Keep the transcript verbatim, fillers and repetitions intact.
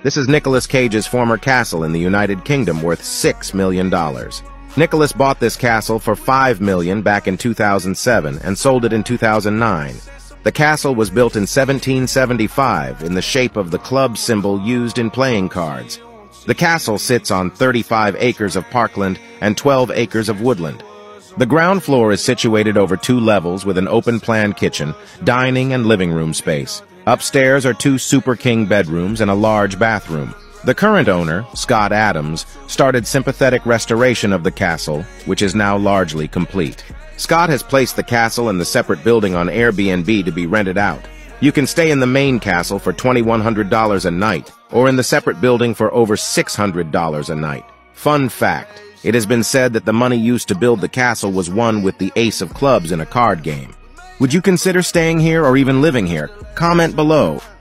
This is Nicolas Cage's former castle in the United Kingdom worth six million dollars. Nicolas bought this castle for five million dollars back in two thousand seven and sold it in two thousand nine. The castle was built in seventeen seventy-five in the shape of the club symbol used in playing cards. The castle sits on thirty-five acres of parkland and twelve acres of woodland. The ground floor is situated over two levels with an open-plan kitchen, dining and living room space. Upstairs are two Super King bedrooms and a large bathroom. The current owner, Scott Adams, started sympathetic restoration of the castle, which is now largely complete. Scott has placed the castle in the separate building on Airbnb to be rented out. You can stay in the main castle for twenty-one hundred dollars a night, or in the separate building for over six hundred dollars a night. Fun fact, it has been said that the money used to build the castle was won with the ace of clubs in a card game. Would you consider staying here or even living here? Comment below.